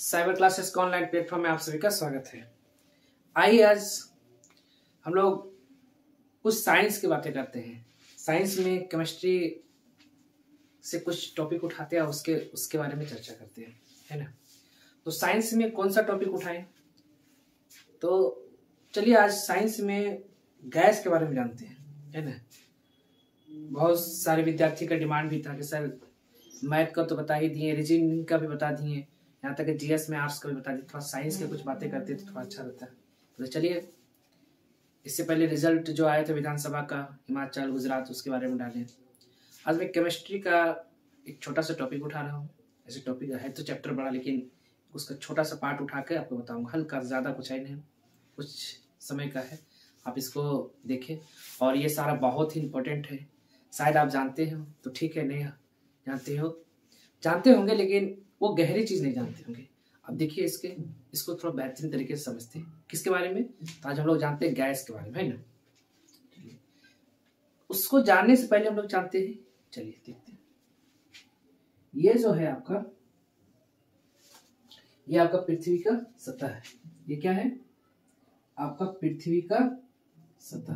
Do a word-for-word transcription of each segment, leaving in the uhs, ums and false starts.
Cyber classes का online platform में आप सभी का स्वागत है। आइए आज हम लोग कुछ साइंस की बातें करते हैं। साइंस में केमिस्ट्री से कुछ टॉपिक उठाते हैं, उसके उसके बारे में चर्चा करते हैं, है ना। तो साइंस में कौन सा टॉपिक उठाएं? तो चलिए आज साइंस में गैस के बारे में जानते हैं, है ना। बहुत सारे विद्यार्थी का डिमांड भी था कि सर मैथ का तो बता ही दिए, रीजनिंग का भी बता दिए, यहाँ तक कि जीएस में आर्ट्स का भी बता दिए, थोड़ा साइंस के कुछ बातें करते तो थोड़ा अच्छा रहता है। तो चलिए इससे पहले रिजल्ट जो आया था विधानसभा का हिमाचल गुजरात, उसके बारे में डालें। आज मैं केमिस्ट्री का एक छोटा सा टॉपिक उठा रहा हूँ। ऐसे टॉपिक है तो चैप्टर बड़ा, लेकिन उसका छोटा सा पार्ट उठा के आपको बताऊंगा। हल्का ज़्यादा कुछ है नहीं, कुछ समय का है, आप इसको देखें। और ये सारा बहुत ही इम्पोर्टेंट है, शायद आप जानते हो तो ठीक है, नहीं जानते हो जानते होंगे लेकिन वो गहरी चीज़ नहीं जानते होंगे। अब देखिए इसके इसको थोड़ा बेहतरीन तरीके से समझते हैं। किसके बारे में? तो आज हम लोग जानते हैं गैस के बारे में, है ना। उसको जानने से पहले हम लोग जानते हैं, चलिए देखते हैं। ये जो है आपका ये आपका पृथ्वी का सतह है। ये क्या है? आपका पृथ्वी का सतह,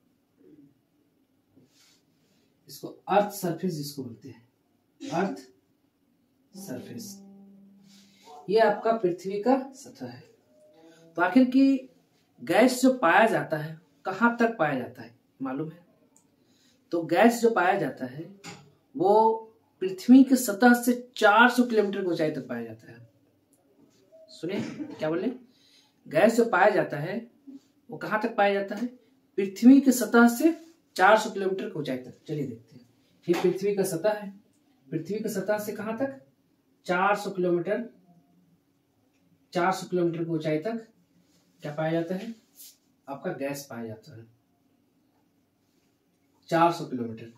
इसको अर्थ सरफेस जिसको बोलते हैं, अर्थ सरफेस। ये आपका पृथ्वी का सतह है। तो आखिर की गैस जो पाया जाता है कहाँ तक पाया जाता है मालूम है? तो गैस जो पाया जाता है वो पृथ्वी की सतह से चार सौ किलोमीटर की ऊंचाई तक पाया जाता है। सुनिए क्या बोले? गैस जो पाया जाता है वो कहाँ तक पाया जाता है? पृथ्वी की सतह से चार सौ किलोमीटर की ऊंचाई तक। चलिए देखते हैं। ये पृथ्वी का सतह है, पृथ्वी की सतह से कहां तक? चार सौ किलोमीटर चार सौ किलोमीटर की ऊंचाई तक क्या पाया जाता है? आपका गैस पाया जाता है, चार सौ किलोमीटर।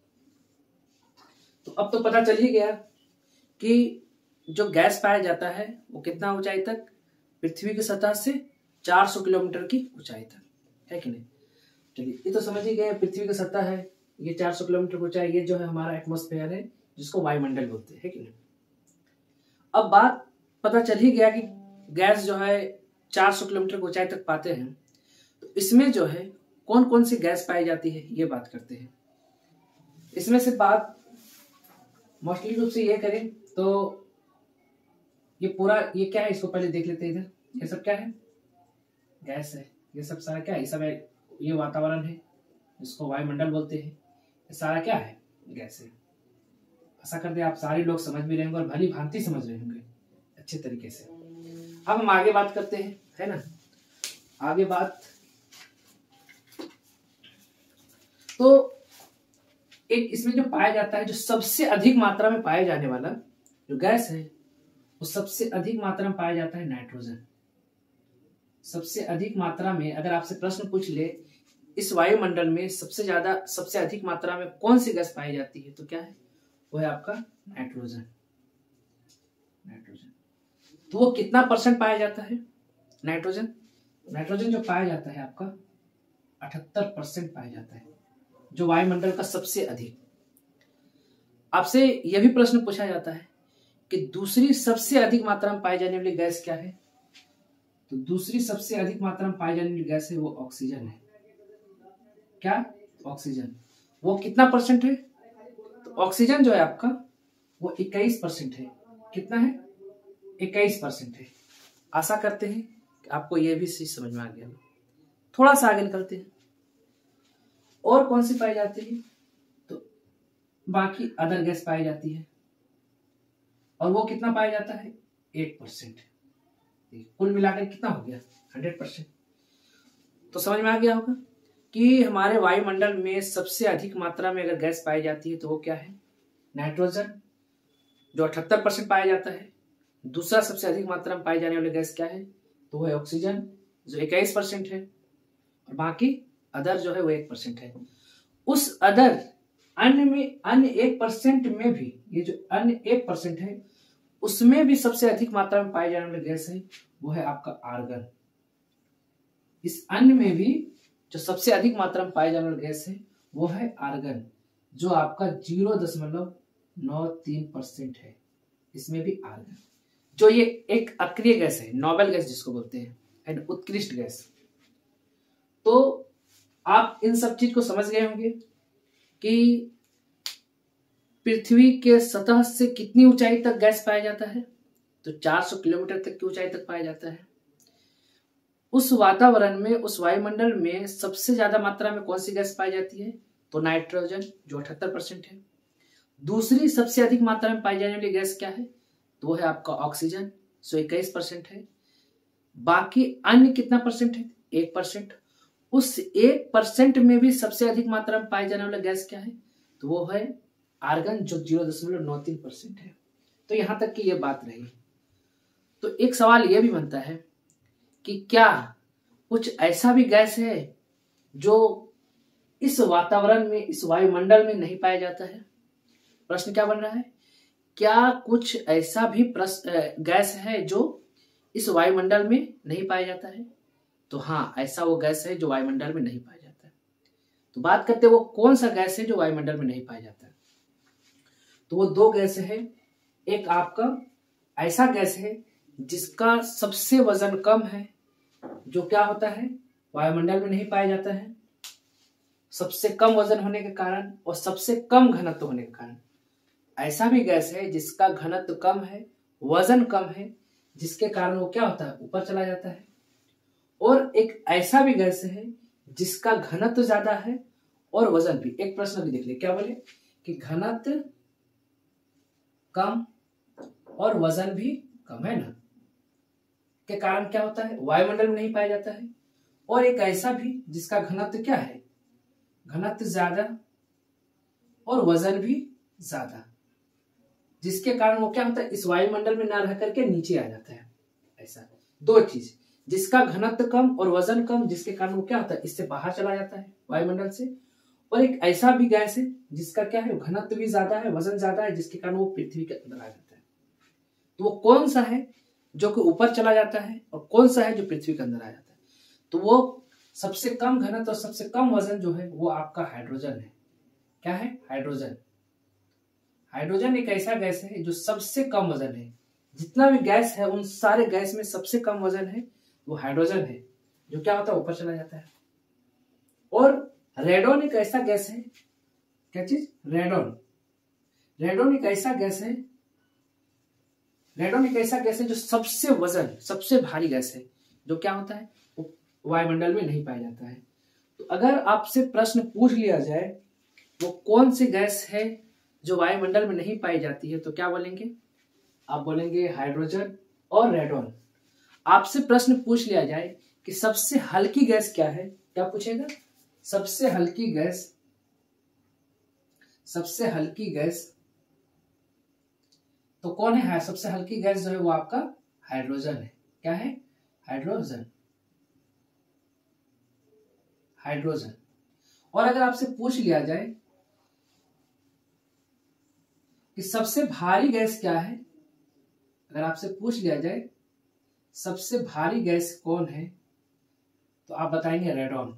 तो अब तो पता चल ही गया कि जो गैस पाया जाता है वो कितना ऊंचाई तक? पृथ्वी की सतह से चार सौ किलोमीटर की ऊंचाई तक, है कि नहीं। चलिए ये तो समझ ही गए, पृथ्वी की सतह है, ये चार सौ किलोमीटर की ऊंचाई, ये जो है हमारा एटमॉस्फेयर है जिसको वायुमंडल बोलते हैं, है कि नहीं। अब बात पता चल ही गया कि गैस जो है चार सौ किलोमीटर की ऊंचाई तक पाते हैं। तो इसमें जो है कौन कौन सी गैस पाई जाती है ये बात करते हैं। इसमें से बात मोस्टली रूप से ये करें तो ये पूरा ये क्या है इसको पहले देख लेते हैं। इधर ये सब क्या है? गैस है। ये सब सारा क्या है? ये सब है, ये वातावरण है जिसको वायुमंडल बोलते हैं। ये सारा क्या है? गैस है। ऐसा करते आप सारे लोग समझ भी रहे होंगे और भली भांति समझ रहे होंगे अच्छे तरीके से। अब हम आगे बात करते हैं, है ना। आगे बात तो एक इसमें जो पाया जाता है, जो सबसे अधिक मात्रा में पाया जाने वाला जो गैस है वो सबसे अधिक मात्रा में पाया जाता है नाइट्रोजन। सबसे अधिक मात्रा में अगर आपसे प्रश्न पूछ ले इस वायुमंडल में सबसे ज्यादा सबसे अधिक मात्रा में कौन सी गैस पाई जाती है, तो क्या है? वो है आपका नाइट्रोजन। नाइट्रोजन तो वो कितना परसेंट पाया जाता है नाइट्रोजन? नाइट्रोजन जो पाया जाता है आपका अठहत्तर परसेंट पाया जाता है, जो वायुमंडल का सबसे अधिक। आपसे यह भी प्रश्न पूछा जाता है कि दूसरी सबसे अधिक मात्रा में पाई जाने वाली गैस क्या है? तो दूसरी सबसे अधिक मात्रा में पाई जाने वाली गैस है वो ऑक्सीजन है। क्या? ऑक्सीजन। वो कितना परसेंट है? तो ऑक्सीजन जो है आपका वो इक्कीस परसेंट है। कितना है? इक्कीस परसेंट है। आशा करते हैं कि आपको यह भी चीज समझ में आ गया। थोड़ा सा आगे निकलते हैं। और कौन सी पाई जाती है? तो बाकी अदर गैस पाई जाती है और वो कितना पाया जाता है? Eight percent. कुल मिलाकर कितना हो गया? Hundred percent. तो समझ में आ गया होगा कि हमारे वायुमंडल में सबसे अधिक मात्रा में अगर गैस पाई जाती है तो वो क्या है? नाइट्रोजन, जो अठहत्तर परसेंट पाया जाता है। दूसरा सबसे अधिक मात्रा में पाई जाने वाली गैस क्या है? तो वो है ऑक्सीजन, जो इक्कीस परसेंट है, और बाकी अदर जो है वो एक परसेंट है। उस अदर अन्य में अन्य एक परसेंट में भी ये जो अन्य एक परसेंट है उसमें भी सबसे अधिक मात्रा में पाई जाने वाली गैस है वो है आपका आर्गन। इस अन्य में भी जो सबसे अधिक मात्रा में पाई जाने वाली गैस है वो है आर्गन, जो आपका जीरो दशमलव नौ तीन परसेंट है। इसमें भी आर्गन जो ये एक अक्रिय गैस है, नोबल गैस जिसको बोलते हैं, एंड उत्कृष्ट गैस। तो आप इन सब चीज को समझ गए होंगे कि पृथ्वी के सतह से कितनी ऊंचाई तक गैस पाया जाता है, तो चार सौ किलोमीटर तक की ऊंचाई तक पाया जाता है। उस वातावरण में, उस वायुमंडल में सबसे ज्यादा मात्रा में कौन सी गैस पाई जाती है, तो नाइट्रोजन, जो अठहत्तर परसेंट है। दूसरी सबसे अधिक मात्रा में पाई जाने वाली गैस क्या है, तो वो है आपका ऑक्सीजन, सो इक्कीस परसेंट है। बाकी अन्य कितना परसेंट है, एक परसेंट। उस एक परसेंट में भी सबसे अधिक मात्रा में पाई जाने वाला गैस क्या है, तो वो है आर्गन, जो जीरो दशमलव नौ तीन परसेंट है। तो यहां तक की ये बात रही। तो एक सवाल यह भी बनता है कि क्या कुछ ऐसा भी गैस है जो इस वातावरण में, इस वायुमंडल में नहीं पाया जाता है। प्रश्न क्या बन रहा है, क्या कुछ ऐसा भी गैस है जो इस वायुमंडल में नहीं पाया जाता है। तो हाँ, ऐसा वो गैस है जो वायुमंडल में नहीं पाया जाता है। तो बात करते हैं वो कौन सा गैस है जो वायुमंडल में नहीं पाया जाता है। तो वो दो गैस है। एक आपका ऐसा गैस है जिसका सबसे वजन कम है, जो क्या होता है, वायुमंडल में नहीं पाया जाता है, सबसे कम वजन होने के कारण और सबसे कम घनत्व होने के कारण। ऐसा भी गैस है जिसका घनत्व कम है, वजन कम है, जिसके कारण वो क्या होता है, ऊपर चला जाता है। और एक ऐसा भी गैस है जिसका घनत्व ज्यादा है और वजन भी। एक प्रश्न भी देख ले, क्या बोले कि घनत्व कम और वजन भी कम है ना, के कारण क्या होता है, वायुमंडल में नहीं पाया जाता है। और एक ऐसा भी जिसका घनत्व क्या है, घनत्व ज्यादा और वजन भी ज्यादा, जिसके कारण वो क्या होता है, इस वायुमंडल में ना रह करके नीचे आ जाता है। ऐसा दो चीज, जिसका घनत्व कम और वजन कम, जिसके कारण वो क्या होता है, इससे बाहर चला जाता है वायुमंडल से। और एक ऐसा भी गैस है जिसका क्या है, घनत्व भी ज्यादा है, वजन ज्यादा है, जिसके कारण वो पृथ्वी के अंदर आ जाता है। तो वो कौन सा है जो कि ऊपर चला जाता है और कौन सा है जो पृथ्वी के अंदर आ जाता है। तो वो सबसे कम घनत्व और सबसे कम वजन जो है वो आपका हाइड्रोजन है। क्या है, हाइड्रोजन। हाइड्रोजन एक ऐसा गैस है जो सबसे कम वजन है। जितना भी गैस है उन सारे गैस में सबसे कम वजन है वो हाइड्रोजन है, जो क्या होता है, ऊपर चला जाता है। और रेडॉन एक ऐसा गैस है, क्या चीज, रेडॉन। रेडॉन एक ऐसा गैस है, रेडॉन एक ऐसा गैस है जो सबसे वजन, सबसे भारी गैस है, जो क्या होता है, वायुमंडल में नहीं पाया जाता है। तो अगर आपसे प्रश्न पूछ लिया जाए वो कौन सी गैस है जो वायुमंडल में नहीं पाई जाती है, तो क्या बोलेंगे आप, बोलेंगे हाइड्रोजन और रेडॉन। आपसे प्रश्न पूछ लिया जाए कि सबसे हल्की गैस क्या है, क्या पूछेगा, सबसे हल्की गैस, सबसे हल्की गैस तो कौन है, सबसे हल्की गैस जो है वो आपका हाइड्रोजन है। क्या है, हाइड्रोजन, हाइड्रोजन। और अगर आपसे पूछ लिया जाए कि सबसे भारी गैस क्या है, अगर आपसे पूछ लिया जाए सबसे भारी गैस कौन है, तो आप बताएंगे रेडॉन,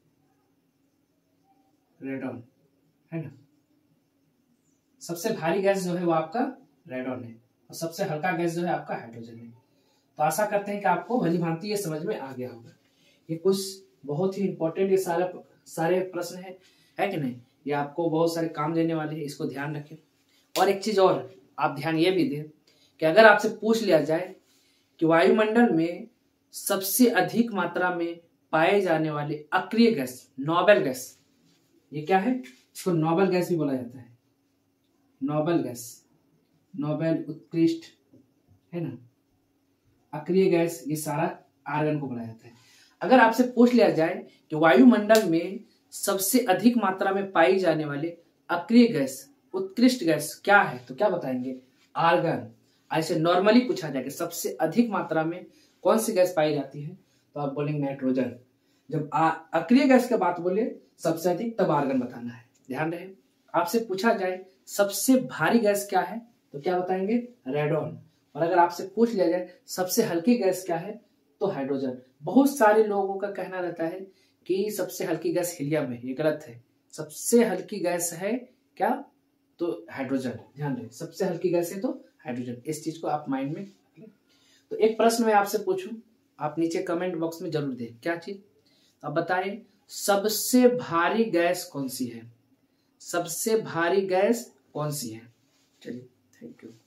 रेडॉन है ना। सबसे भारी गैस जो है वो आपका रेडॉन है और सबसे हल्का गैस जो है आपका हाइड्रोजन है। तो आशा करते हैं कि आपको भली भांति ये समझ में आ गया होगा। ये कुछ बहुत ही इंपॉर्टेंट ये सारा सारे प्रश्न है, है कि नहीं। ये आपको बहुत सारे काम देने वाले हैं, इसको ध्यान रखें। और एक चीज और आप ध्यान ये भी दें कि अगर आपसे पूछ लिया जाए कि वायुमंडल में सबसे अधिक मात्रा में पाए जाने वाले अक्रिय गैस, नोबल गैस, ये क्या है, इसको नोबल गैस भी बोला जाता है। नोबल गैस, नोबल, उत्कृष्ट, है ना, अक्रिय गैस, ये सारा आर्गन को बोला जाता है। अगर आपसे पूछ लिया जाए कि वायुमंडल में सबसे अधिक मात्रा में पाई जाने वाले अक्रिय गैस, उत्कृष्ट गैस क्या है, तो क्या बताएंगे, आर्गन। ऐसे नॉर्मली पूछा जाए कि सबसे अधिक मात्रा में कौन सी गैस पाई जाती है, तो आप बोलेंगे नाइट्रोजन। जब अक्रिय गैस की बात बोले सबसे अधिक, तब आर्गन बताना है, ध्यान रहे। आपसे पूछा जाए सबसे भारी गैस क्या है, तो क्या बताएंगे, रेडॉन। और अगर आपसे पूछ लिया जाए सबसे हल्की गैस क्या है, तो हाइड्रोजन। बहुत सारे लोगों का कहना रहता है कि सबसे हल्की गैस हीलियम है, ये गलत है। सबसे हल्की गैस है क्या, तो हाइड्रोजन। ध्यान रहे, सबसे हल्की गैस है तो हाइड्रोजन। इस चीज को आप माइंड में एक प्रश्न मैं आपसे पूछूं, आप नीचे कमेंट बॉक्स में जरूर दें। क्या चीज? अब बताएं, सबसे भारी गैस कौन सी है? सबसे भारी गैस कौन सी है? चलिए, थैंक यू।